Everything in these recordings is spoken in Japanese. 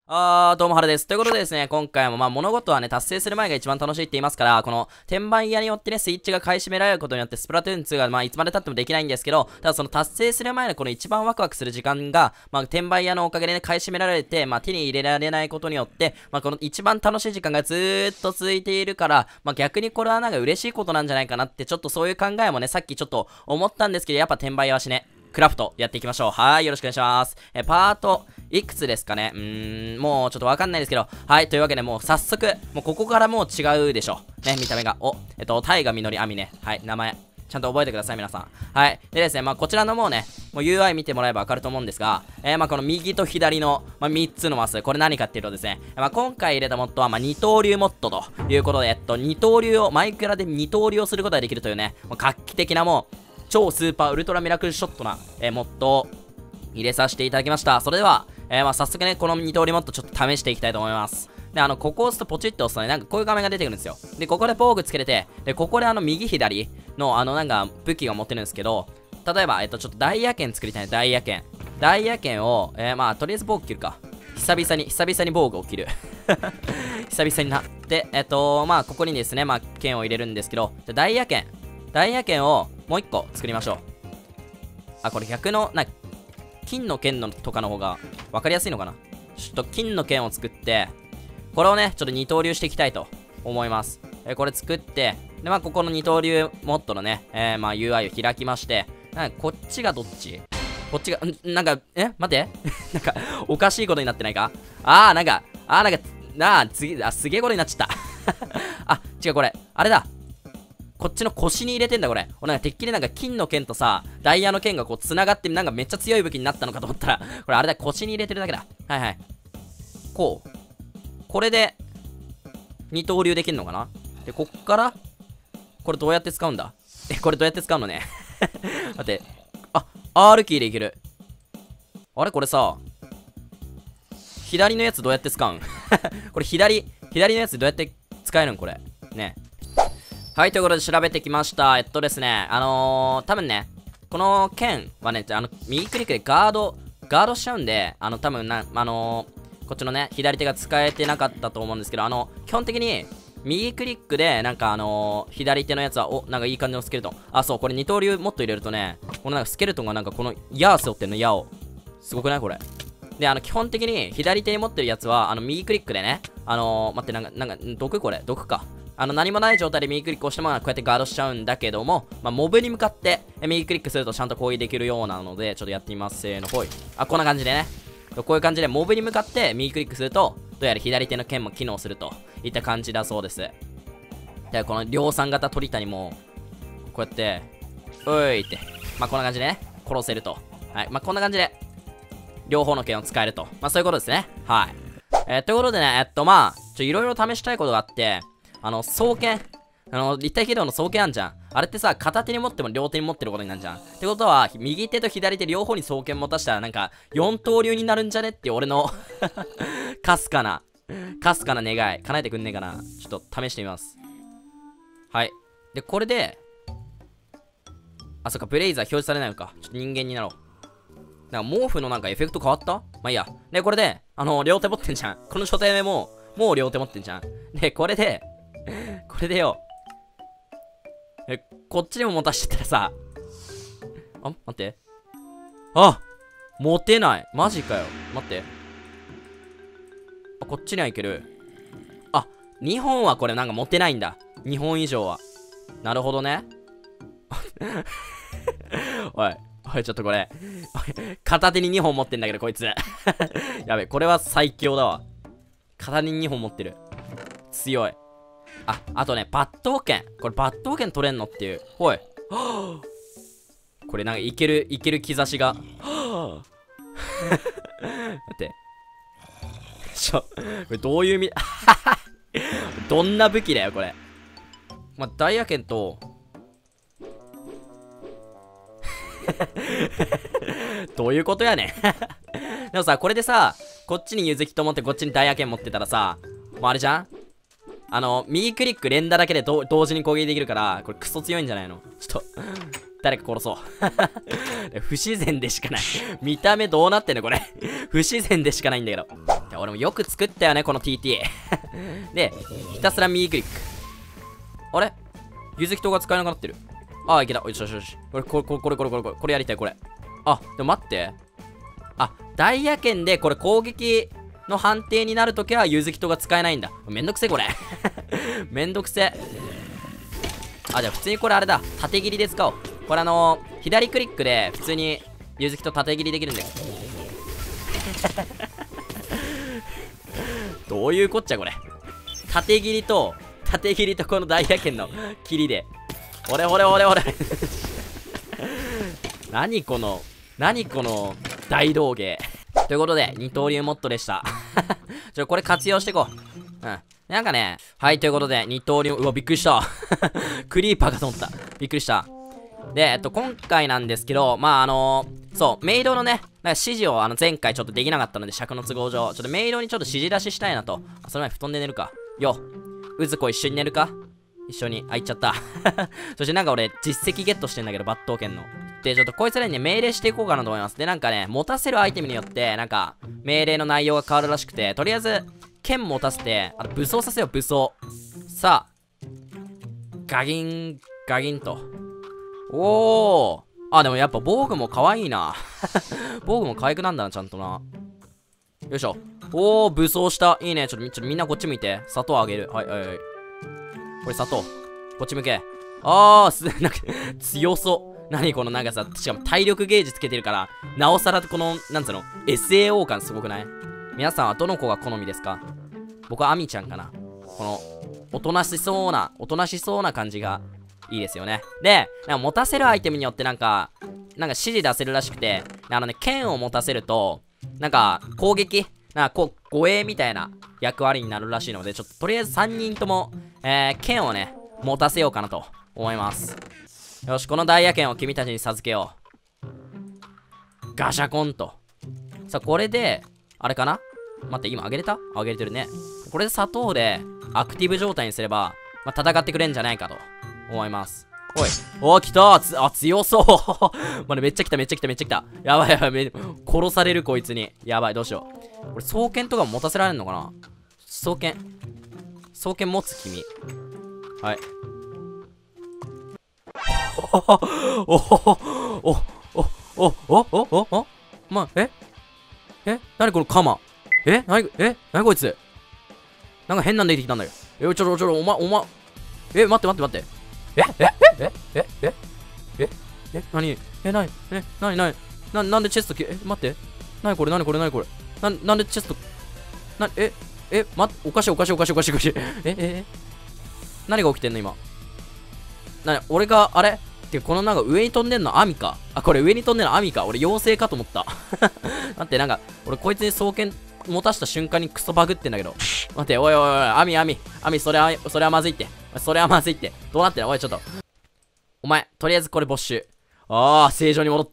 どうもはるです。ということでですね、今回も物事はね、達成する前が一番楽しいって言いますから、この、転売屋によってね、スイッチが買い占められることによって、スプラトゥーン2がいつまで経ってもできないんですけど、ただその達成する前のこの一番ワクワクする時間が、転売屋のおかげでね、買い占められて、手に入れられないことによって、この一番楽しい時間がずーっと続いているから、逆にこれはなんか嬉しいことなんじゃないかなって、ちょっとそういう考えもね、さっきちょっと思ったんですけど、やっぱ転売屋はしね、クラフトやっていきましょう。はい、よろしくお願いします。パート、いくつですかねもうちょっとわかんないですけど。はい、というわけでもう早速、もうここからもう違うでしょ。ね、見た目が。タイガミノリアミね。はい、名前。ちゃんと覚えてください、皆さん。はい。でですね、こちらのもうね、もう UI 見てもらえばわかると思うんですが、この右と左の、3つのマス、これ何かっていうとですね、今回入れたモッドは、二刀流モッドということで、二刀流を、マイクラで二刀流をすることができるというね、画期的なもう、超スーパーウルトラミラクルショットな、モッドを入れさせていただきました。それでは、早速ね、この二刀流モッドちょっと試していきたいと思います。で、ここを押すとポチッと押すとね、なんかこういう画面が出てくるんですよ。で、ここで防具つけれて、で、ここで右左のなんか武器が持ってるんですけど、例えば、ちょっとダイヤ剣作りたいね、ダイヤ剣。ダイヤ剣を、とりあえず防具切るか。久々に防具を切る。久々にな。で、ここにですね、剣を入れるんですけど、ダイヤ剣をもう一個作りましょう。これ逆の、金の剣のとかの方が分かりやすいのかな。ちょっと金の剣を作って、これをね、ちょっと二刀流していきたいと思います。これ作って、で、ここの二刀流モッドのね、UI を開きまして、こっちがどっち？こっちが、なんか、待って。なんか、おかしいことになってないか？次、すげえことになっちゃった。違う、これ、あれだ。こっちの腰に入れてんだこれ。なんかてっきりなんか金の剣とさ、ダイヤの剣がこう繋がってなんかめっちゃ強い武器になったのかと思ったら、これあれだ、腰に入れてるだけだ。はいはい。こう。これで、二刀流できるのかな？で、こっから、これどうやって使うんだ？これどうやって使うのね。待って。R キーでいける。あれこれさ、左のやつどうやって使うん？これ左のやつどうやって使えるんこれ。ね。はい、ということで調べてきました。ですね、多分ね、この剣はね、右クリックでガードしちゃうんで、多分こっちのね、左手が使えてなかったと思うんですけど、基本的に、右クリックで、なんか左手のやつは、なんかいい感じのスケルトン。そう、これ二刀流もっと入れるとね、このなんかスケルトンがなんかこの、矢を背負ってんの、矢を。すごくないこれ。で、基本的に、左手に持ってるやつは、右クリックでね、待って、なんか、毒これ、毒か。何もない状態で右クリックをしても、こうやってガードしちゃうんだけども、モブに向かって、右クリックするとちゃんと攻撃できるようなので、ちょっとやってみます。せーの、ほい。こんな感じでね。こういう感じで、モブに向かって右クリックすると、どうやら左手の剣も機能するといった感じだそうです。で、この量産型鳥谷も、こうやって、おいって、こんな感じでね、殺せると。はい、こんな感じで、両方の剣を使えると。そういうことですね。はい。ということでね、いろいろ試したいことがあって、双剣。立体起動の双剣あんじゃん。あれってさ、片手に持っても両手に持ってることになるじゃん。ってことは、右手と左手両方に双剣持たしたら、なんか、四刀流になるんじゃねって俺のかすかな願い。叶えてくんねえかな。ちょっと試してみます。はい。で、これで、そっか、ブレイザー表示されないのか。ちょっと人間になろう。なんか毛布のなんかエフェクト変わった？いいや。で、これで、両手持ってんじゃん。この初手目もう両手持ってんじゃん。で、これでよ。こっちにも持たしてたらさ。待って。持てない。マジかよ。待って。こっちにはいける。2本はこれなんか持てないんだ。2本以上は。なるほどね。おい、ちょっとこれ。片手に2本持ってんだけど、こいつ。やべ、これは最強だわ。片手に2本持ってる。強い。あとね、抜刀剣。これ抜刀剣取れんのっていう。ほい。これなんかいける兆しが。待って。これどういう意味どんな武器だよ、これ。ダイヤ剣と、どういうことやねんでもさ、これでさ、こっちに柚木と思ってこっちにダイヤ剣持ってたらさ、もうあれじゃん？右クリック連打だけで同時に攻撃できるから、これクソ強いんじゃないの？ちょっと、 誰か殺そう。不自然でしかない。見た目どうなってんのこれ。不自然でしかないんだけど。俺もよく作ったよね、この TT。で、ひたすら右クリック。あれゆずきとが使えなくなってる。ああ、いけた。よしよしよし。これやりたい、これ。あ、でも待って。あ、ダイヤ剣でこれ攻撃の判定になるときはゆずきとが使えないんだ。めんどくせえ、これ。めんどくせえ。あ、じゃあ普通にこれあれだ。縦切りで使おう。これ左クリックで普通にゆずきと縦切りできるんだよ。どういうこっちゃこれ。縦切りとこのダイヤ剣の切りで。俺。何この大道芸。ということで、二刀流モッドでした。これ活用していこう。うん。なんかね、はい、ということで、二刀流、うわ、びっくりした。クリーパーかと思った。びっくりした。で、今回なんですけど、まあ、そう、メイドのね、なんか指示を前回ちょっとできなかったので、尺の都合上、ちょっとメイドにちょっと指示出ししたいなと。その前に布団で寝るか。よ、うずこ一緒に寝るか一緒に、あ、行っちゃった。そしてなんか俺、実績ゲットしてんだけど、抜刀剣の。で、ちょっとこいつらにね、命令していこうかなと思います。で、なんかね、持たせるアイテムによって、なんか、命令の内容が変わるらしくて、とりあえず、剣持たせて、あと武装させよう、武装。さあ、ガギンと。おー。あ、でもやっぱ防具も可愛いな。防具も可愛くなんだな、ちゃんとな。よいしょ。おー、武装した。いいね。ちょっとみんなこっち向いて。砂糖あげる。はい。これ砂糖。こっち向け。なんか、強そう。何このなんかさ、しかも体力ゲージつけてるから、なおさらこの、なんつうの、SAO 感すごくない？皆さんはどの子が好みですか？僕はアミちゃんかな。この、おとなしそうな感じがいいですよね。で、なんか持たせるアイテムによってなんか指示出せるらしくて、剣を持たせると、なんか、攻撃、なんかこう、護衛みたいな役割になるらしいので、ちょっととりあえず3人とも、剣をね、持たせようかなと思います。よし、このダイヤ剣を君たちに授けよう。ガシャコンと。さあ、これで、あれかな？待って、今上げれた？上げれてるね。これで砂糖でアクティブ状態にすれば、まあ、戦ってくれんじゃないかと思います。おい、来た強そうまだめっちゃ来た。やばい、殺されるこいつに。やばい、どうしよう。これ、双剣とかも持たせられるのかな？双剣持つ君。はい。なにこのカマ。なにこいつ。なんか変なんできてきたんだよ。お前。待って。なんでチェスト待って。なにこれ。なんでチェスト。おかしい。何が起きてんの今。俺が、あれこのなんか上に飛んでんのアミか。これ上に飛んでんのアミか。俺妖精かと思った。待って、なんか、俺こいつに双剣持たした瞬間にクソバグってんだけど。待って、おい、アミ、それはまずいって。どうなってんの？おい、ちょっと。お前、とりあえずこれ没収。正常に戻った。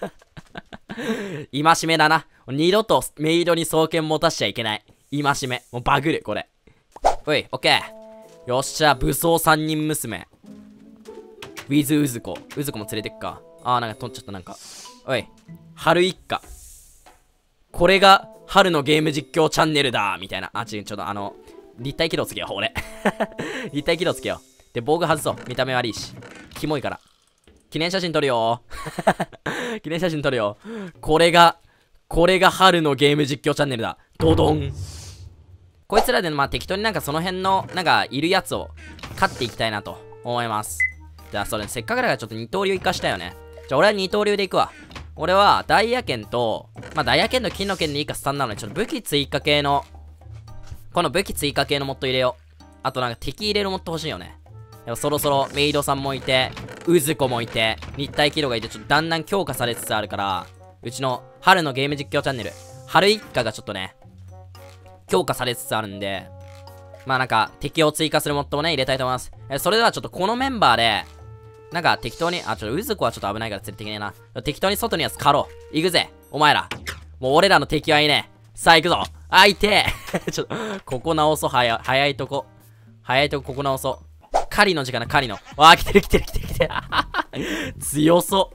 戒めだな。二度とメイドに双剣持たしちゃいけない。戒め。もうバグる、これ。おい、オッケー。よっしゃ、武装三人娘。ウィズウズコも連れてくか。なんか飛んちゃった、なんか。おい、春一家。これが、春のゲーム実況チャンネルだみたいな。ちょっと立体起動つけよう、俺。立体起動つけよう。で、防具外そう。見た目悪いし。キモいから。記念写真撮るよ。これが春のゲーム実況チャンネルだ。ドドン。こいつらで、まあ、適当になんかその辺の、なんか、いるやつを、勝っていきたいなと思います。じゃあ、せっかくだからちょっと二刀流生かしたよね。じゃあ、俺は二刀流で行くわ。俺は、ダイヤ剣と、まあ、ダイヤ剣と金の剣でいいかスタンなので、ちょっと武器追加系の、この武器追加系のモッド入れよう。あとなんか敵入れるモッド欲しいよね。でもそろそろメイドさんもいて、うずこもいて、立体起動がいて、ちょっとだんだん強化されつつあるから、うちの春のゲーム実況チャンネル、春一家がちょっとね、強化されつつあるんで、まあなんか敵を追加するモッドもね、入れたいと思います。それではちょっとこのメンバーで、なんか適当に、ちょっとうずこはちょっと危ないから連れてきねえな。適当に外にやつ狩ろう。行くぜ、お前ら。もう俺らの敵はいいね。さあ行くぞ。いてえ。ちょっと、ここ直そう、早いとこここ直そう。狩りの時間だ、狩りの。来てる。 強そう。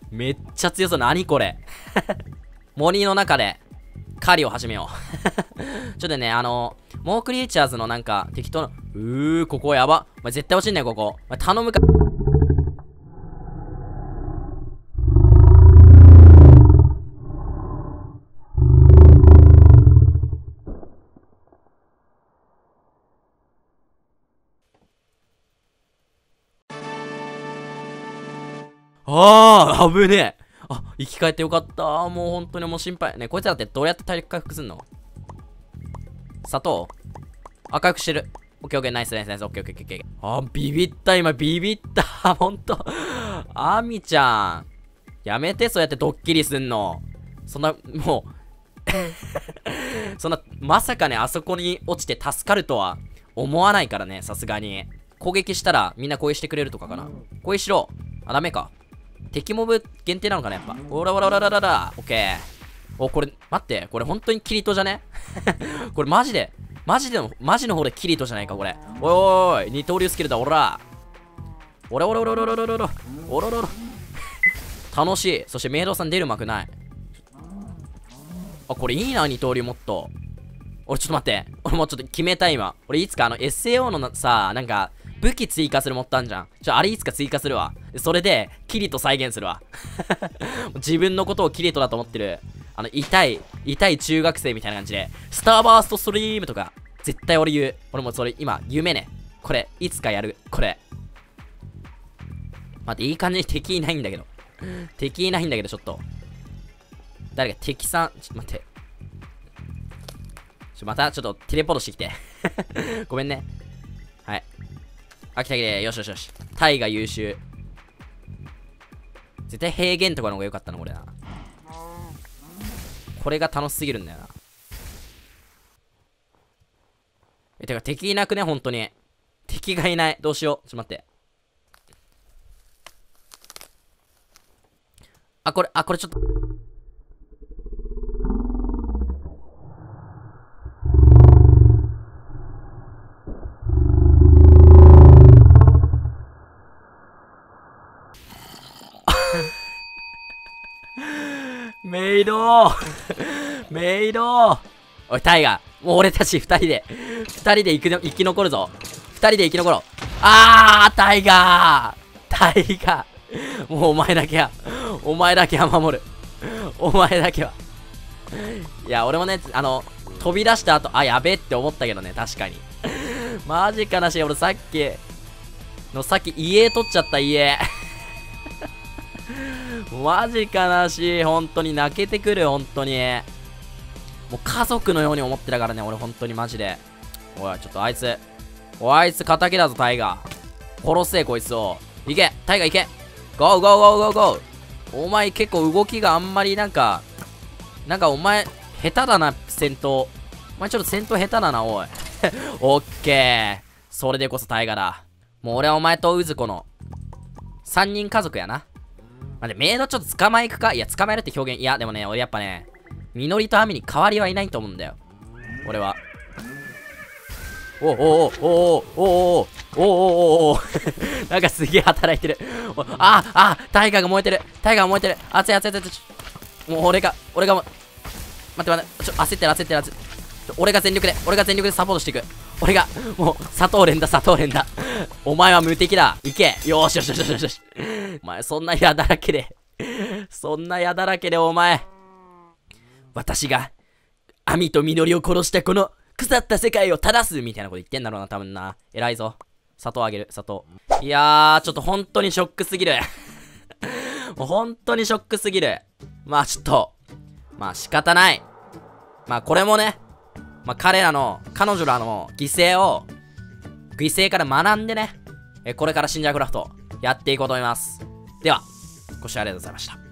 めっちゃ強そう。何これ。森の中で、狩りを始めよう。ちょっとね、モークリーチャーズのなんか、適当な、ここやば。お前絶対落ちんねん、ここ。お前頼むか。危ねえ。あ、生き返ってよかった。もう本当にもう心配。ね、こいつらってどうやって体力回復すんの？砂糖回復してる。オッケーオッケー、ナイスナイスナイス、オッケーオッケーオッケー。ビビった、今ビビった。ほんと。アミちゃん。やめて、そうやってドッキリすんの。そんな、もうそんな、まさかね、あそこに落ちて助かるとは思わないからね、さすがに。攻撃したらみんな攻撃してくれるとかかな。攻撃しろ。あ、ダメか。敵モブ限定なのかな、やっぱ。オラオラオラオラオラ。オッケー。お、これ、待って。これ本当にキリトじゃね？これマジの方でキリトじゃないか、これ。おいおいおい、二刀流スキルだ、オラ。オラオラオラオラオラオラオラオラオラ。楽しい。そしてメイドさん出る幕ない。あ、これいいな、二刀流もっと。俺ちょっと待って。俺もうちょっと決めた今。俺いつかSAO のさ、なんか、武器追加するモッドあんじゃん。あれいつか追加するわ。それで、キリト再現するわ。自分のことをキリトだと思ってる。痛い中学生みたいな感じで、スターバーストストリームとか、絶対俺言う。俺もそれ今、夢ね。これ、いつかやる。これ。待って、いい感じに敵いないんだけど。敵いないんだけど、ちょっと。誰か敵さん、ちょっと待って。また、ちょっとテレポートしてきて。ごめんね。はい。あ、来た来た。よしよしよし。タイが優秀。絶対平原とかの方が良かったな、これな。これが楽しすぎるんだよな。てか敵いなくね、本当に。敵がいない。どうしよう。ちょっと待って。これちょっと。メイドメイドおい、タイガー。もう俺たち二人で生き残るぞ。二人で生き残ろう。タイガーもうお前だけは守る。お前だけは。いや、俺もね、飛び出した後、やべえって思ったけどね、確かに。マジかなし、俺さっき家取っちゃった、家。マジ悲しい。本当に泣けてくる。本当にもう家族のように思ってたからね、俺本当にマジで。おい、ちょっとあいつ仇だぞ、タイガー。殺せ、こいつを。いけ、タイガーいけ。ゴーゴーゴーゴーゴー。お前結構動きがあんまりなんかお前下手だな、戦闘。お前ちょっと戦闘下手だな、おい。オッケー。それでこそタイガーだ。もう俺はお前とウズコの3人家族やな。待って、メイドちょっと捕まえ行くか。いや、捕まえるって表現。いや、でもね、俺やっぱね、みのりとアミに代わりはいないと思うんだよ。俺は。なんかすげえ働いてる。タイガーが燃えてる。熱い。もう俺が待って、焦ってる。俺が全力でサポートしていく。俺が、もう、砂糖連だ。お前は無敵だ。いけ。よし。お前、そんな矢だらけで、お前。私が、アミとミノリを殺したこの、腐った世界を正すみたいなこと言ってんだろうな、多分な。偉いぞ。砂糖あげる、砂糖。いやー、ちょっと本当にショックすぎる。もう本当にショックすぎる。まあちょっと、まあ仕方ない。まあこれもね、まあ彼女らの犠牲から学んでね、これからシンジャークラフトやっていこうと思います。では、ご視聴ありがとうございました。